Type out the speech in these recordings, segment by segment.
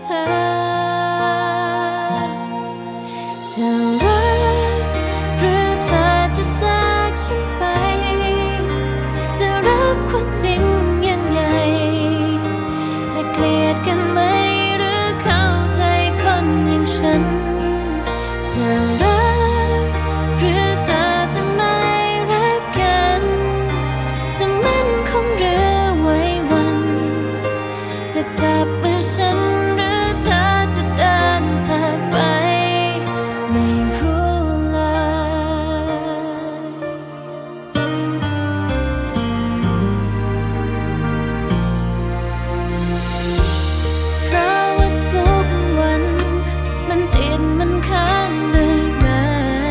เธอจะรักหรือเธอจะจากฉันไปจะรับความจริงยังไงจะเกลียดกันไหมหรือเข้าใจคนอย่างฉันจะรักหรือเธอจะไม่รักกันจะมั่นคงหรือไว้วันจะจับมือฉันหรือเธอจะเดินจากไปไม่รู้เลยเพราะว่าทุกวันมันติดมันค้างเลยมา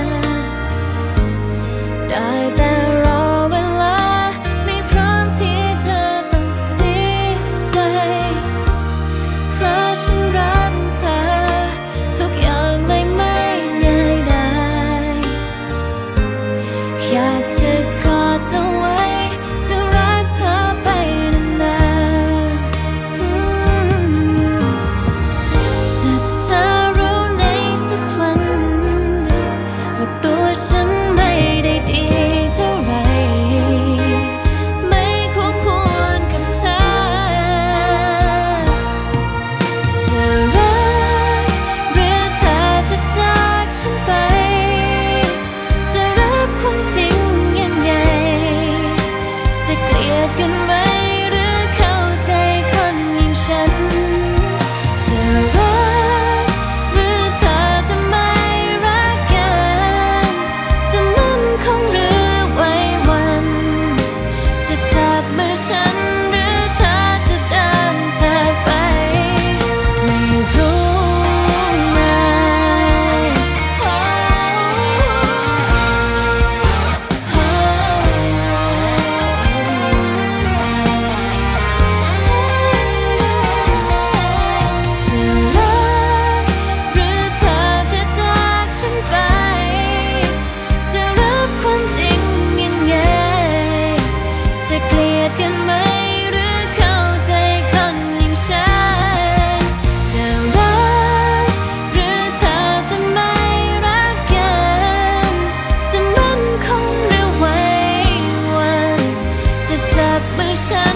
ได้แต่รอเวลาไม่พร้อมที่เธอต้องเสียใจเพราะฉันรักเธอทุกอย่างเลยไม่ง่ายได้อยากจะกอดเธอไว้จะรักเธอไปนานๆถ้าเธอรู้ในสักวันว่าตัวฉันไม่ได้ดีเท่าไหร่ไม่คู่ควรกับเธอจะรักหรือเธอจะจากฉันไปจะรับความจริงยังไงจะเกลียดกันไหมหรือเข้าใจคนอย่างฉันจะรักหรือเธอจะไม่รักกันจะมั่นคงหรือไว้วันจะจับมือฉันหรือเธอจะเดินจากไปไม่รู้ไหมจะรักหรือเธอจะจากฉันไปจะรับความจริงยังไงจะเกลียดกันไหมหรือเข้าใจคนอย่างฉันจะรักหรือเธอจะไม่รักกันจะมั่นคงหรือไว้วันจะจับมือฉัน